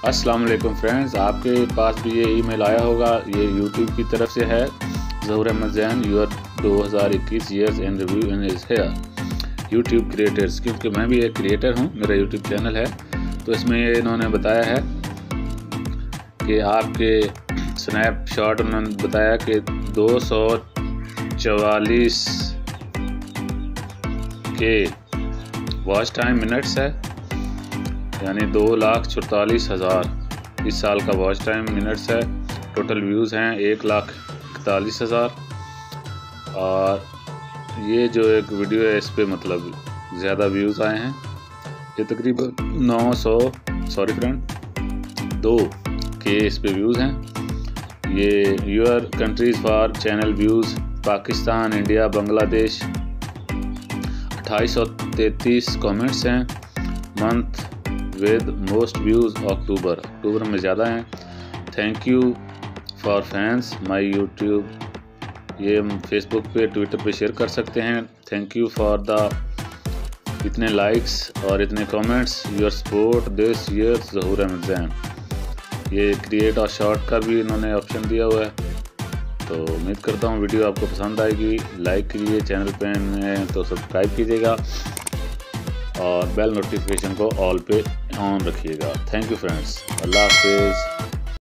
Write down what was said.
अस्सलाम वालेकुम फ्रेंड्स, आपके पास भी ये ईमेल आया होगा। ये यूट्यूब की तरफ से है। Zahoor Ahmed Zain your 2021 years in review in is here YouTube creators, क्योंकि मैं भी एक क्रिएटर हूँ, मेरा यूट्यूब चैनल है। तो इसमें इन्होंने बताया है कि आपके स्नैपशॉट उन्होंने बताया कि 244 के वॉच टाइम मिनट्स है, यानी 2,44,000 इस साल का वॉच टाइम मिनट्स है। टोटल व्यूज़ हैं 1,41,000। और ये जो एक वीडियो है इस पे मतलब ज़्यादा व्यूज़ आए हैं। ये तकरीबन 2 के इस पे व्यूज़ हैं। ये your countries for channel views Pakistan, India, Bangladesh. 2833 comments हैं। Month with most views October में ज़्यादा हैं। Thank you for fans my YouTube, ये हम फेसबुक पे, ट्विटर पे शेयर कर सकते हैं। थैंक यू फॉर द इतने लाइक्स और इतने comments, your support this year Zahoor Ahmed Zain. ये क्रिएट और शॉर्ट का भी इन्होंने ऑप्शन दिया हुआ है। तो उम्मीद करता हूँ वीडियो आपको पसंद आएगी। लाइक कीजिए, चैनल पे हैं तो सब्सक्राइब कीजिएगा और बेल नोटिफिकेशन को ऑल पे ऑन रखिएगा। थैंक यू फ्रेंड्स, अल्लाह हाफिज़।